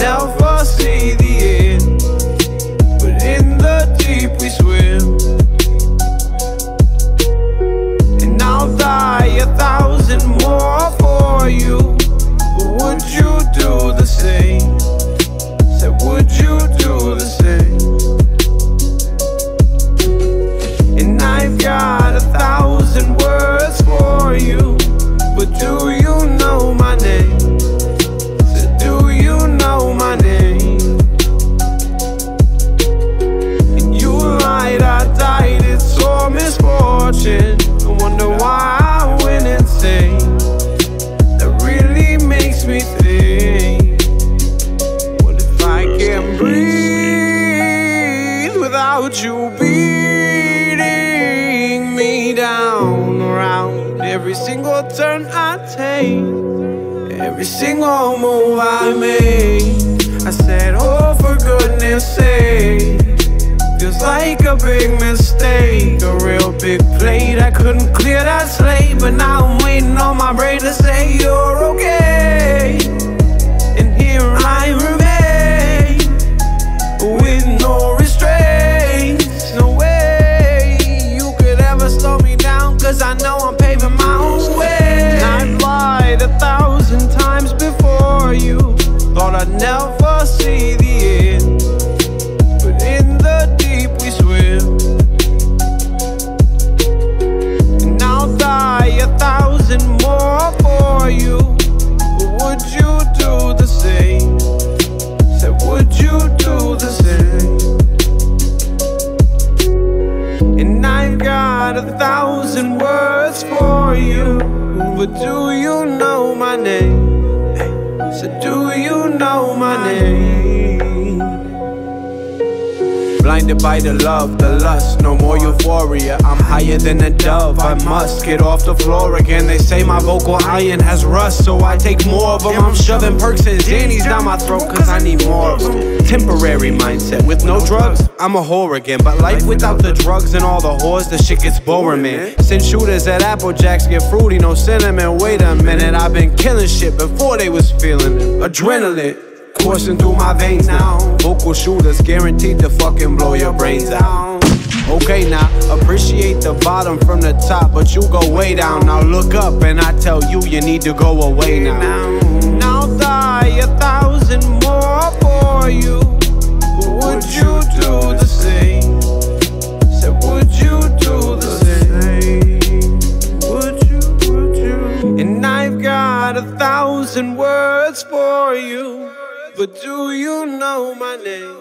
never see the end, but in the deep we swim. And I'll die 1,000 more for you, but would you do the same? Said, would you do the same? And I've got 1,000 words for you, but do you know my name? Said, do you know my name? And you lied, I died, it's all misfortune. I wonder why I went insane. That really makes me think, what if I can't breathe without you beating me down around every single turn I take, every single move I make? I said, oh, for goodness sake, feels like a big mistake, a real big plate. I couldn't clear that slate, but now I'm waiting on my brain to say you're okay. And here I remain, with no restraints. No way you could ever slow me down, cause I know I'm paving my own way. I've lied 1,000 times before you, thought I'd never see the end, but in the deep we swim. And I'll die 1,000 more for you, but would you do the same? Said, would you do the same? And I've got 1,000 words for you, but do you know my name? So do you know my name? Blinded by the love, the lust, no more euphoria. I'm higher than a dove, I must get off the floor again. They say my vocal iron has rust, so I take more of them. I'm shoving perks and Xannies down my throat, cause I need more of them. Temporary mindset, with no drugs, I'm a whore again. But life without the drugs and all the whores, the shit gets boring, man. Since shooters at Apple Jacks get fruity, no cinnamon. Wait a minute, I've been killing shit before they was feeling it. Adrenaline coursing through my veins now. Vocal shooters guaranteed to fucking blow your brains out. Okay now, appreciate the bottom from the top, but you go way down. Now look up and I tell you, you need to go away now. Now die 1,000 more for you, but would you do the same? Said, would you do the same? Would you? And I've got 1,000 words for you, but do you know my name?